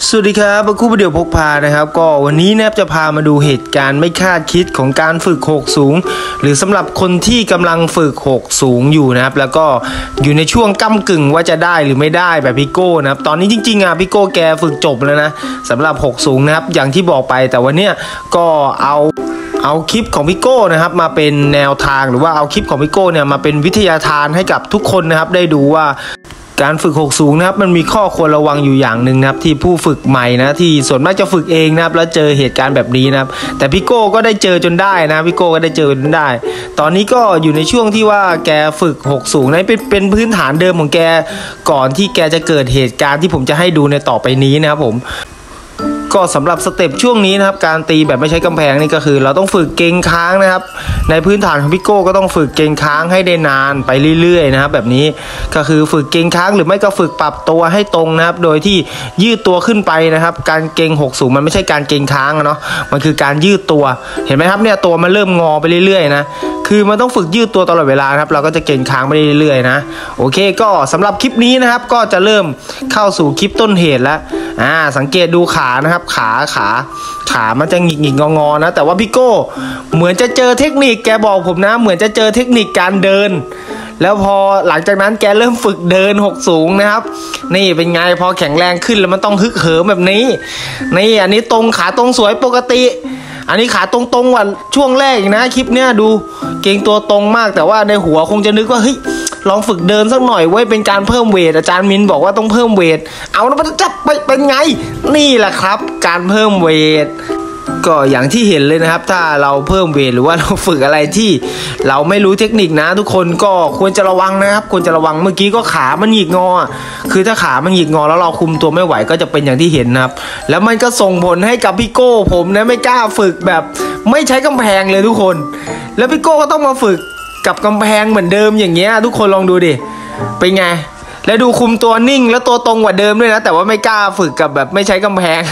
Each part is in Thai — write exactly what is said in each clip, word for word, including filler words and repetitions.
สวัสดีครับคู่ประเดี๋ยวพกพานะครับก็วันนี้นะครับจะพามาดูเหตุการณ์ไม่คาดคิดของการฝึกหกสูงหรือสำหรับคนที่กำลังฝึกหกสูงอยู่นะครับแล้วก็อยู่ในช่วงก้ำกึ่งว่าจะได้หรือไม่ได้แบบพี่โก้นะครับตอนนี้จริงๆอ่ะพี่โก้แกฝึกจบแล้วนะสำหรับหกสูงนะครับอย่างที่บอกไปแต่วันนี้ก็เอาเอาคลิปของพี่โก้นะครับมาเป็นแนวทางหรือว่าเอาคลิปของพี่โก้เนี่ยมาเป็นวิทยาทานให้กับทุกคนนะครับได้ดูว่าการฝึกหกสูงนะครับมันมีข้อควรระวังอยู่อย่างหนึ่งนะครับที่ผู้ฝึกใหม่นะที่ส่วนมากจะฝึกเองนะครับแล้วเจอเหตุการณ์แบบนี้นะครับแต่พี่โก้ก็ได้เจอจนได้นะพี่โก้ก็ได้เจอจนได้ตอนนี้ก็อยู่ในช่วงที่ว่าแกฝึกหกสูงนะเป็นเป็นพื้นฐานเดิมของแกก่อนที่แกจะเกิดเหตุการณ์ที่ผมจะให้ดูในต่อไปนี้นะครับผมก็สำหรับสเต็ปช่วงนี้นะครับการตีแบบไม่ใช้กำแพงนี่ก็คือเราต้องฝึกเกรงค้างนะครับในพื้นฐานของพี่โก้ก็ต้องฝึกเกรงค้างให้ได้นานไปเรื่อยๆนะครับแบบนี้ก็คือฝึกเกรงค้างหรือไม่ก็ฝึกปรับตัวให้ตรงนะครับโดยที่ยืดตัวขึ้นไปนะครับการเกรงหกสูงมันไม่ใช่การเกรงค้างเนาะมันคือการยืดตัวเห็นไหมครับเนี่ยตัวมันเริ่มงอไปเรื่อยๆนะคือมันต้องฝึกยืดตัวตลอดเวลาครับเราก็จะเกรงค้างไปเรื่อยๆนะโอเคก็สำหรับคลิปนี้นะครับก็จะเริ่มเข้าสู่คลิปต้นเหตุแล้วอ่าสังเกตดูขานะครับขาขาขามันจะหงิกหงิกงองอนะแต่ว่าพี่โก้เหมือนจะเจอเทคนิคแกบอกผมนะเหมือนจะเจอเทคนิคการเดินแล้วพอหลังจากนั้นแกเริ่มฝึกเดินหกสูงนะครับนี่เป็นไงพอแข็งแรงขึ้นแล้วมันต้องฮึกเหิมแบบนี้นี่อันนี้ตรงขาตรงสวยปกติอันนี้ขาตรงๆว่าช่วงแรกนะคลิปเนี้ยดูเก่งตัวตรงมากแต่ว่าในหัวคงจะนึกว่าเฮ้ยลองฝึกเดินสักหน่อยไว้เป็นการเพิ่มเวทอาจารย์มินบอกว่าต้องเพิ่มเวทเอาแล้วมันจะไปเป็นไงนี่แหละครับการเพิ่มเวทก็อย่างที่เห็นเลยนะครับถ้าเราเพิ่มเวทหรือว่าเราฝึกอะไรที่เราไม่รู้เทคนิคนะทุกคนก็ควรจะระวังนะครับควรจะระวังเมื่อกี้ก็ขามันหงิกงอคือถ้าขามันหงิกงอแล้วเราคุมตัวไม่ไหวก็จะเป็นอย่างที่เห็นนะครับแล้วมันก็ส่งผลให้กับพี่โก้ผมนะไม่กล้าฝึกแบบไม่ใช้กำแพงเลยทุกคนแล้วพี่โก้ก็ต้องมาฝึกกับกำแพงเหมือนเดิมอย่างเงี้ยทุกคนลองดูดิเป็นไงแล้วดูคุมตัวนิ่งแล้วตัวตรงกว่าเดิมด้วยนะแต่ว่าไม่กล้าฝึกกับแบบไม่ใช้กำแพง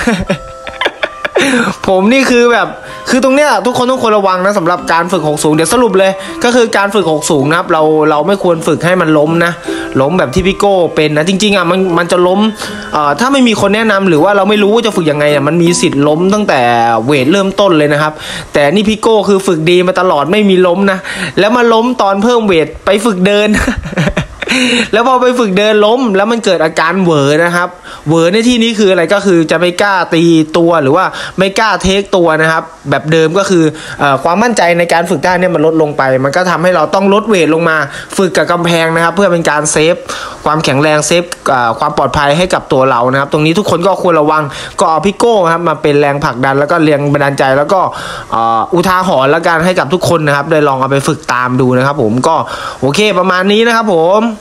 ผมนี่คือแบบคือตรงเนี้ยทุกคนต้องควรระวังนะสำหรับการฝึกหกสูงเดี๋ยวสรุปเลยก็คือการฝึกหกสูงนะครับเราเราไม่ควรฝึกให้มันล้มนะล้มแบบที่พี่โก้เป็นนะจริงๆอ่ะมันมันจะล้มเอ่อถ้าไม่มีคนแนะนำหรือว่าเราไม่รู้ว่าจะฝึกยังไงอ่ะมันมีสิทธิ์ล้มตั้งแต่เวทเริ่มต้นเลยนะครับแต่นี่พี่โก้คือฝึกดีมาตลอดไม่มีล้มนะแล้วมาล้มตอนเพิ่มเวทไปฝึกเดิน แล้วพอไปฝึกเดินล้มแล้วมันเกิดอาการเหวอนะครับเหวอในที่นี้คืออะไรก็คือจะไม่กล้าตีตัวหรือว่าไม่กล้าเทคตัวนะครับแบบเดิมก็คือเอ่อความมั่นใจในการฝึกได้เนี่ยมันลดลงไปมันก็ทำให้เราต้องลดเวทลงมาฝึกกับกำแพงนะครับเพื่อเป็นการเซฟความแข็งแรงเซฟความปลอดภัยให้กับตัวเรานะครับตรงนี้ทุกคนก็ควรระวังก็เอาพี่โก้ครับมาเป็นแรงผลักดันแล้วก็แรงบันดาลใจแล้วก็อุทาหรณ์แล้วกันให้กับทุกคนนะครับได้ลองเอาไปฝึกตามดูนะครับผมก็โอเคประมาณนี้นะครับผม